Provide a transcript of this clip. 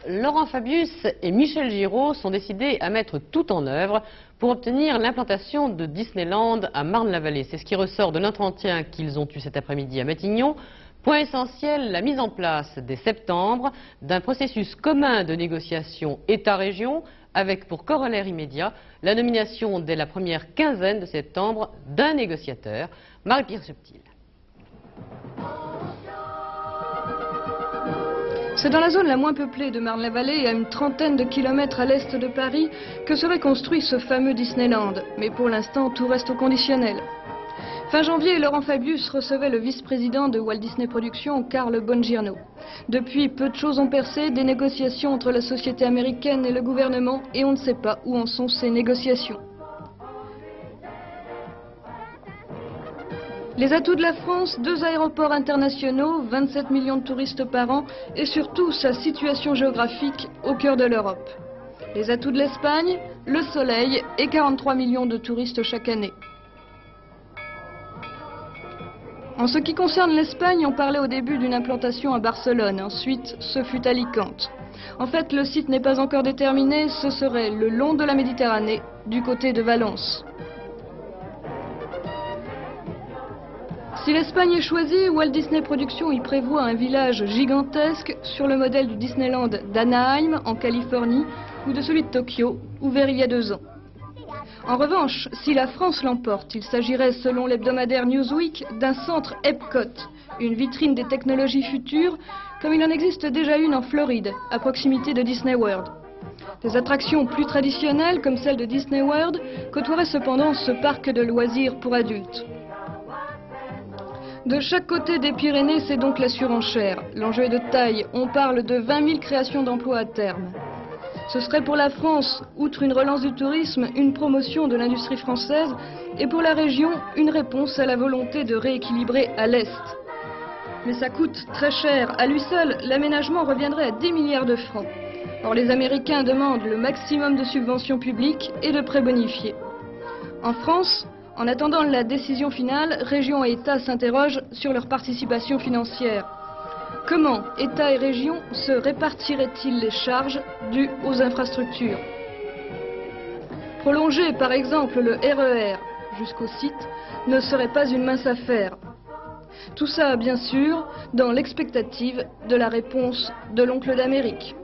Laurent Fabius et Michel Giraud sont décidés à mettre tout en œuvre pour obtenir l'implantation de Disneyland à Marne-la-Vallée. C'est ce qui ressort de l'entretien qu'ils ont eu cet après-midi à Matignon. Point essentiel, la mise en place dès septembre d'un processus commun de négociation État-région avec pour corollaire immédiat la nomination dès la première quinzaine de septembre d'un négociateur, Marie-Pierre Subtil. C'est dans la zone la moins peuplée de Marne-la-Vallée, à une trentaine de kilomètres à l'est de Paris, que serait construit ce fameux Disneyland. Mais pour l'instant, tout reste au conditionnel. Fin janvier, Laurent Fabius recevait le vice-président de Walt Disney Productions, Carl Bongirno. Depuis, peu de choses ont percé, des négociations entre la société américaine et le gouvernement, et on ne sait pas où en sont ces négociations. Les atouts de la France, 2 aéroports internationaux, 27 millions de touristes par an et surtout sa situation géographique au cœur de l'Europe. Les atouts de l'Espagne, le soleil et 43 millions de touristes chaque année. En ce qui concerne l'Espagne, on parlait au début d'une implantation à Barcelone, ensuite ce fut Alicante. En fait, le site n'est pas encore déterminé, ce serait le long de la Méditerranée, du côté de Valence. Si l'Espagne est choisie, Walt Disney Productions y prévoit un village gigantesque sur le modèle du Disneyland d'Anaheim en Californie ou de celui de Tokyo, ouvert il y a 2 ans. En revanche, si la France l'emporte, il s'agirait selon l'hebdomadaire Newsweek d'un centre Epcot, une vitrine des technologies futures, comme il en existe déjà une en Floride, à proximité de Disney World. Des attractions plus traditionnelles, comme celle de Disney World, côtoieraient cependant ce parc de loisirs pour adultes. De chaque côté des Pyrénées, c'est donc la surenchère. L'enjeu est de taille, on parle de 20 000 créations d'emplois à terme. Ce serait pour la France, outre une relance du tourisme, une promotion de l'industrie française, et pour la région, une réponse à la volonté de rééquilibrer à l'Est. Mais ça coûte très cher. À lui seul, l'aménagement reviendrait à 10 milliards de francs. Or, les Américains demandent le maximum de subventions publiques et de prêts bonifiés. En France, en attendant la décision finale, régions et États s'interrogent sur leur participation financière. Comment État et régions se répartiraient-ils les charges dues aux infrastructures? Prolonger par exemple le RER jusqu'au site ne serait pas une mince affaire. Tout ça, bien sûr, dans l'expectative de la réponse de l'oncle d'Amérique.